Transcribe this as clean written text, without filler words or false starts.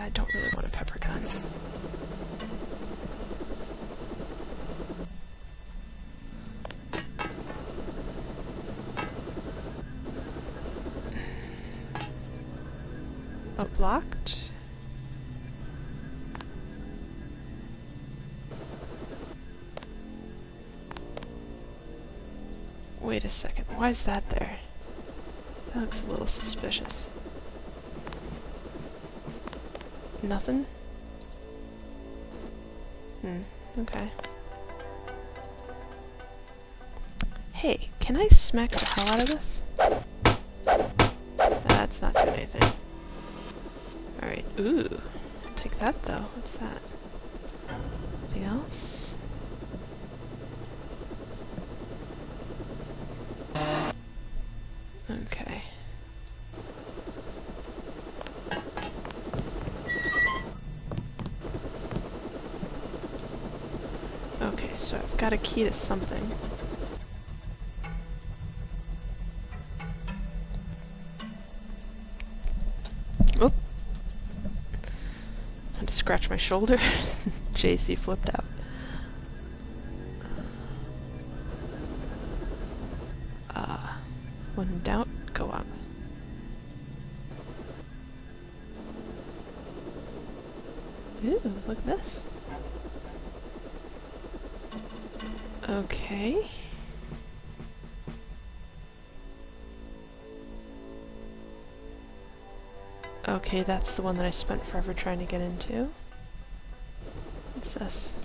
I don't really want a pepper gun. Oh, blocked? Wait a second, why is that there? That looks a little suspicious. Nothing? Okay. Hey, can I smack the hell out of this? That's not doing anything. Alright, ooh. I'll take that though. What's that? Anything else? Okay. Okay, so I've got a key to something. Oh! I had to scratch my shoulder. JC flipped out. When in doubt, go up. Ooh, look at this. Okay. Okay, that's the one that I spent forever trying to get into. What's this?